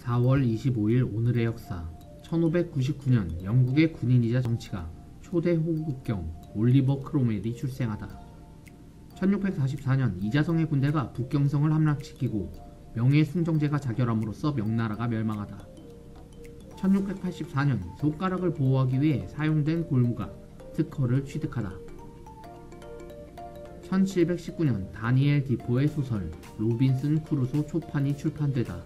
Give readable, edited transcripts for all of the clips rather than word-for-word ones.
4월 25일 오늘의 역사. 1599년 영국의 군인이자 정치가 초대 호국경 올리버 크롬웰이 출생하다. 1644년 이자성의 군대가 북경성을 함락시키고 명예순정제가 자결함으로써 명나라가 멸망하다. 1684년 손가락을 보호하기 위해 사용된 골무가 특허를 취득하다. 1719년 다니엘 디포의 소설 로빈슨 크루소 초판이 출판되다.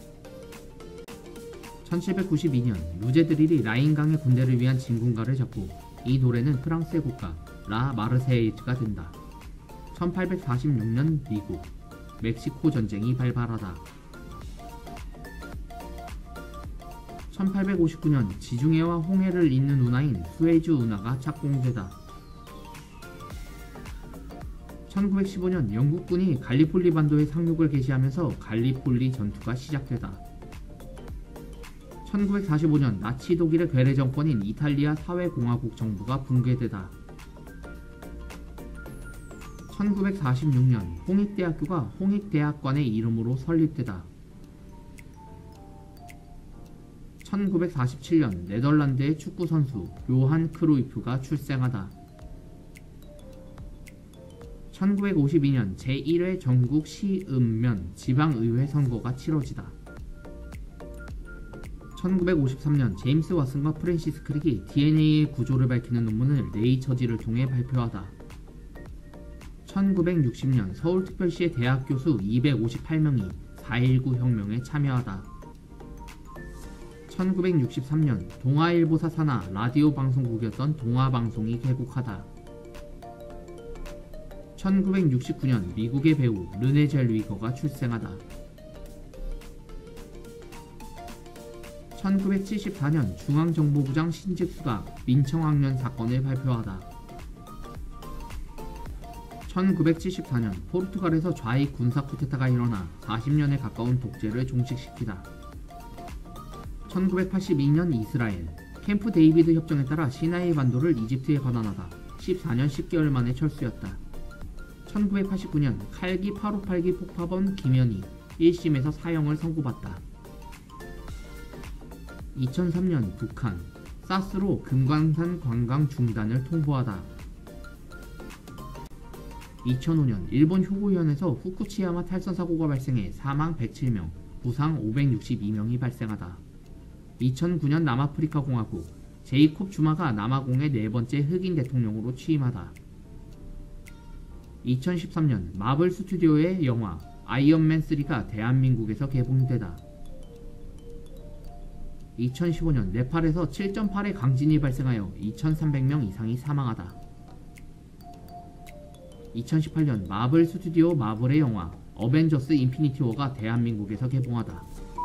1792년 루제드릴이 라인강의 군대를 위한 진군가를 잡고 이 노래는 프랑스의 국가 라 마르세이즈가 된다. 1846년 미국 멕시코 전쟁이 발발하다. 1859년 지중해와 홍해를 잇는 운하인 수에즈 운하가 착공되다. 1915년 영국군이 갈리폴리 반도에 상륙을 개시하면서 갈리폴리 전투가 시작되다. 1945년 나치 독일의 괴뢰 정권인 이탈리아 사회공화국 정부가 붕괴되다. 1946년 홍익대학교가 홍익대학관의 이름으로 설립되다. 1947년 네덜란드의 축구선수 요한 크루이프가 출생하다. 1952년 제1회 전국 시읍면 지방의회 선거가 치러지다. 1953년 제임스 왓슨과 프랜시스 크릭이 DNA의 구조를 밝히는 논문을 네이처지를 통해 발표하다. 1960년 서울특별시의 대학 교수 258명이 4.19 혁명에 참여하다. 1963년 동아일보사 산하 라디오 방송국이었던 동아방송이 개국하다. 1969년 미국의 배우 르네 젤위거가 출생하다. 1974년 중앙정보부장 신직수가 민청학년 사건을 발표하다. 1974년 포르투갈에서 좌익 군사 쿠데타가 일어나 40년에 가까운 독재를 종식시키다. 1982년 이스라엘 캠프 데이비드 협정에 따라 시나이 반도를 이집트에 반환하다 14년 10개월 만에 철수였다. 1989년 칼기 858기 폭파범 김현희 1심에서 사형을 선고받다. 2003년 북한 사스로 금강산 관광 중단을 통보하다. 2005년 일본 효고현에서 후쿠치야마 탈선 사고가 발생해 사망 107명, 부상 562명이 발생하다. 2009년 남아프리카 공화국 제이콥 주마가 남아공의 네 번째 흑인 대통령으로 취임하다. 2013년 마블 스튜디오의 영화 아이언맨 3가 대한민국에서 개봉되다. 2015년 네팔에서 7.8의 강진이 발생하여 2300명 이상이 사망하다. 2018년 마블 스튜디오 마블의 영화 어벤져스 인피니티 워가 대한민국에서 개봉하다.